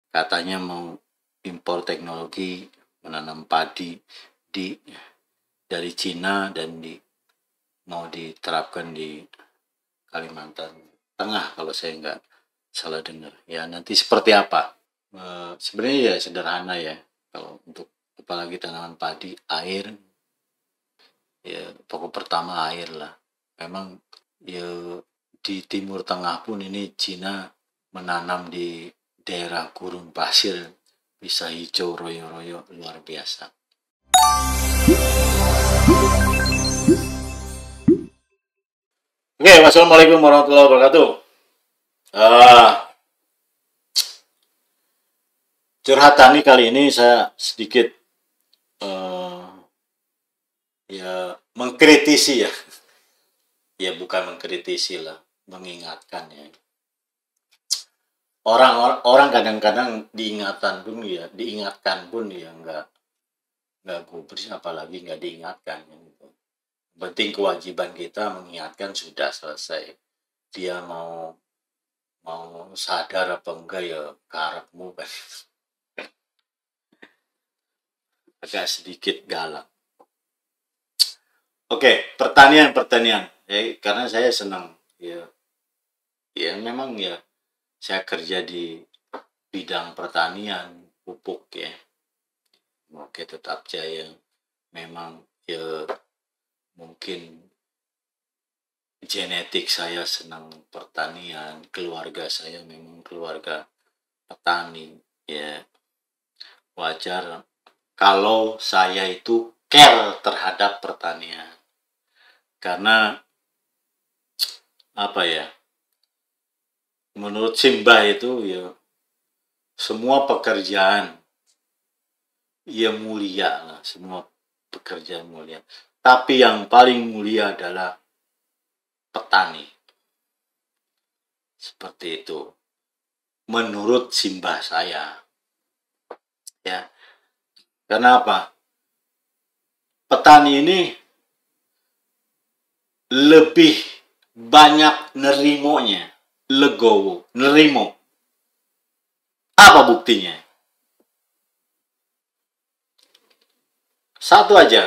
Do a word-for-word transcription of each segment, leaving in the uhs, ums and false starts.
katanya mau impor teknologi menanam padi di dari Cina dan di mau diterapkan di Kalimantan Tengah kalau saya nggak salah dengar. Ya nanti seperti apa? E, sebenarnya ya sederhana ya, kalau untuk apalagi tanaman padi, air ya pokok pertama air lah. Memang ya di Timur Tengah pun ini Cina menanam di daerah gurun pasir bisa hijau royo-royo luar biasa. Oke, okay, wassalamualaikum warahmatullahi wabarakatuh. Uh, curhatan nih kali ini saya sedikit uh, ya mengkritisi ya, ya bukan mengkritisi lah, mengingatkan ya. Orang orang kadang-kadang diingatan pun ya, diingatkan pun ya nggak nggak gubris, apalagi nggak diingatkan gitu. Penting kewajiban kita mengingatkan sudah selesai. Dia mau mau sadar apa enggak ya karepmu kan. Agak sedikit galak. Oke, pertanian pertanian. Ya, karena saya senang ya. Ya memang ya saya kerja di bidang pertanian, pupuk ya. Oke, tetap jaya. Memang ya mungkin genetik saya senang pertanian, keluarga saya memang keluarga petani ya. Wajar kalau saya itu care terhadap pertanian. Karena apa ya? Menurut Simbah itu ya semua pekerjaan ya mulia lah, semua pekerjaan mulia. Tapi yang paling mulia adalah petani. Seperti itu. Menurut Simbah saya. Ya. Kenapa? Petani ini lebih banyak nerimonya, legowo, nerimo. Apa buktinya? Satu aja.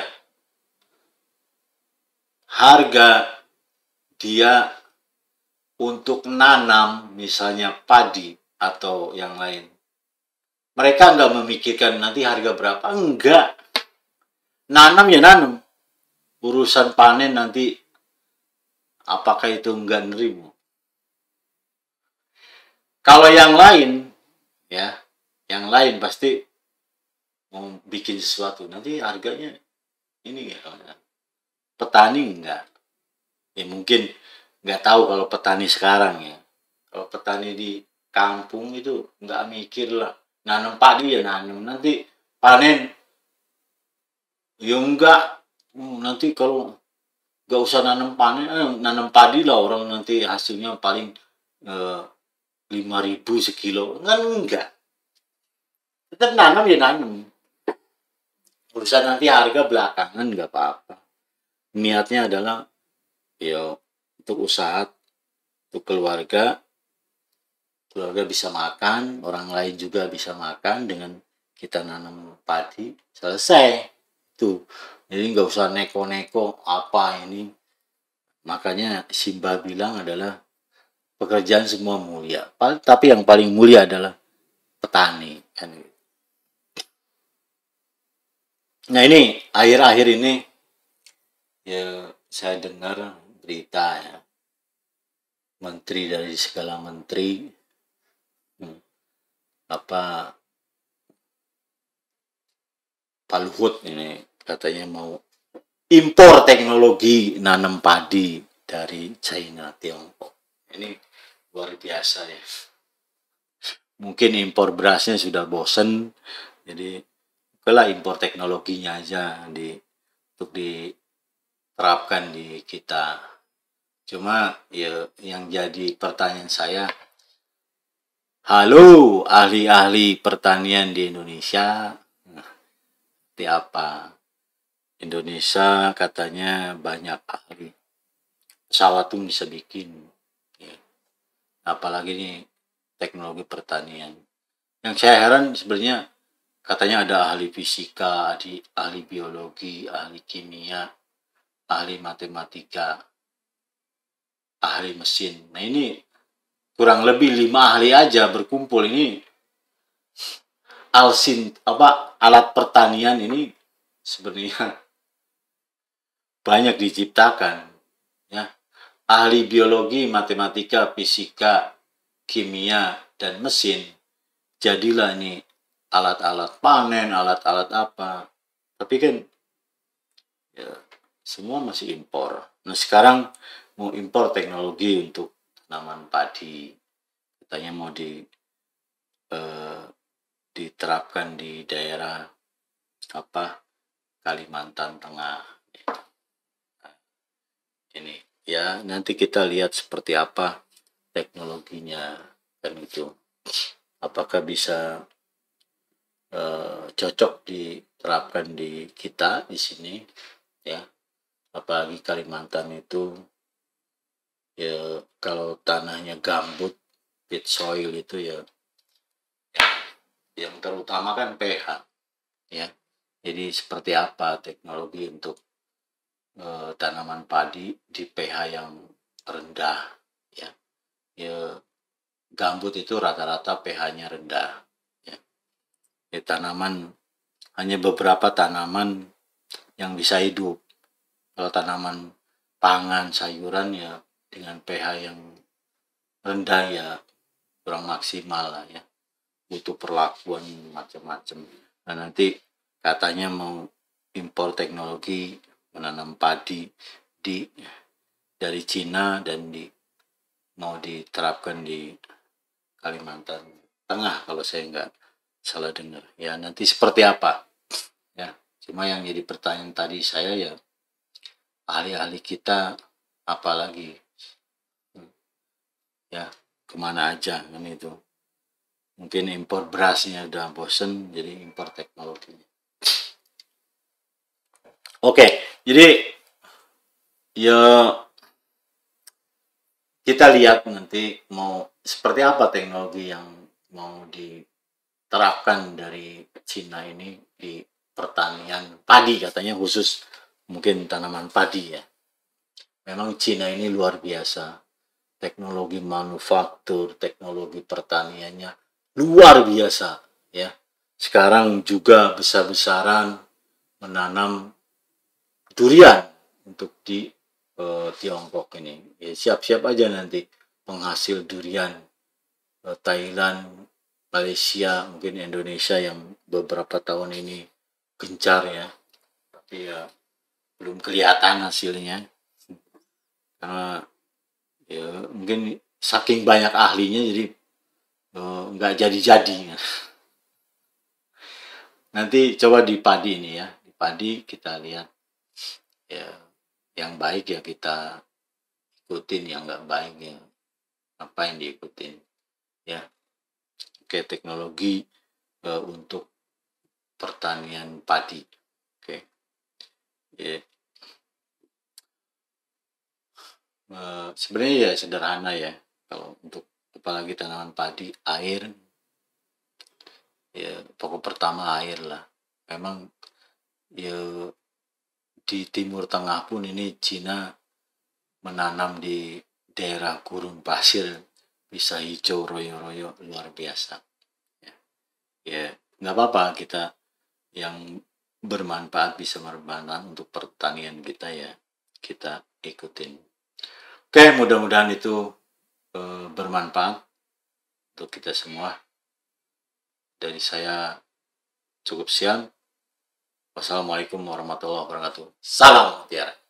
Harga dia untuk nanam misalnya padi atau yang lain. Mereka nggak memikirkan nanti harga berapa. Enggak. Nanam ya nanam. Urusan panen nanti apakah itu enggak nerimo. Kalau yang lain, ya, yang lain pasti mau bikin sesuatu. Nanti harganya ini ya. Petani enggak. Ya mungkin nggak tahu kalau petani sekarang ya. Kalau petani di kampung itu nggak mikir lah. Nanam padi ya nanam. Nanti panen ya enggak. Nanti kalau nggak usah nanam panen, eh, nanam padi lah orang nanti hasilnya paling eh, lima ribu sekilo. Kan enggak. Tetap nanam ya nanam. Urusan nanti harga belakangan nggak apa-apa. Niatnya adalah ya untuk usaha, untuk keluarga, keluarga bisa makan, orang lain juga bisa makan dengan kita nanam padi, selesai. Tuh, jadi nggak usah neko-neko apa ini. Makanya Simbah bilang adalah pekerjaan semua mulia, tapi yang paling mulia adalah petani. Nah ini akhir-akhir ini ya saya dengar berita ya, menteri dari segala menteri hmm, apa Pak Luhut ini katanya mau impor teknologi nanam padi dari China, Tiongkok. Ini luar biasa ya. Mungkin impor berasnya sudah bosen, jadi okelah impor teknologinya aja di untuk diterapkan di kita. Cuma ya yang jadi pertanyaan saya, halo ahli-ahli pertanian di Indonesia, nah, seperti apa? Indonesia katanya banyak ahli. Pesawat pun bisa bikin. Ya. Apalagi nih teknologi pertanian. Yang saya heran sebenarnya, katanya ada ahli fisika, ahli, ahli biologi, ahli kimia, ahli matematika, ahli mesin. Nah ini kurang lebih lima ahli aja berkumpul ini. Alsin apa alat pertanian ini sebenarnya banyak diciptakan, ya. Ahli biologi, matematika, fisika, kimia, dan mesin. Jadilah ini alat-alat panen, alat-alat apa. Tapi kan ya, semua masih impor. Nah sekarang mau impor teknologi untuk tanaman padi. Katanya mau di eh, diterapkan di daerah apa Kalimantan Tengah. Ini ya nanti kita lihat seperti apa teknologinya kan itu. Apakah bisa eh, cocok diterapkan di kita di sini ya. Apalagi Kalimantan itu ya kalau tanahnya gambut, pit soil itu ya, ya yang terutama kan pH ya. Jadi seperti apa teknologi untuk eh, tanaman padi di pH yang rendah ya. Ya gambut itu rata-rata pH-nya rendah ya. Ya tanaman hanya beberapa tanaman yang bisa hidup. Kalau tanaman pangan, sayuran ya dengan pH yang rendah ya kurang maksimal lah ya. Butuh perlakuan macam-macam. Nah nanti katanya mau impor teknologi menanam padi di dari Cina dan di mau diterapkan di Kalimantan Tengah kalau saya nggak salah dengar. Ya nanti seperti apa? Ya cuma yang jadi pertanyaan tadi saya ya ahli-ahli kita apalagi ya kemana aja kan itu. Mungkin impor berasnya udah bosen jadi impor teknologinya. Oke, jadi ya kita lihat nanti mau seperti apa teknologi yang mau diterapkan dari Cina ini di pertanian padi katanya khusus mungkin tanaman padi ya. Memang Cina ini luar biasa. Teknologi manufaktur, teknologi pertaniannya luar biasa ya. Sekarang juga besar-besaran menanam durian untuk di eh, Tiongkok ini. Ya, siap-siap aja nanti penghasil durian eh, Thailand, Malaysia, mungkin Indonesia yang beberapa tahun ini gencar ya. Tapi ya belum kelihatan hasilnya. Karena ya mungkin saking banyak ahlinya jadi eh, nggak jadi-jadi. Nanti coba di padi ini ya. Di padi kita lihat ya yang baik ya kita ikutin, yang nggak baik ya apa yang diikutin ya. Oke teknologi uh, untuk pertanian padi. Oke ya. Uh, sebenarnya ya sederhana ya kalau untuk apalagi tanaman padi air ya pokok pertama air lah. Memang ya di Timur Tengah pun ini Cina menanam di daerah gurun pasir bisa hijau royo-royo luar biasa ya, ya nggak apa-apa kita yang bermanfaat bisa bermanfaat untuk pertanian kita ya kita ikutin. Oke mudah-mudahan itu eh, bermanfaat untuk kita semua. Dari saya cukup sekian. Wassalamualaikum warahmatullahi wabarakatuh. Salam mutiara.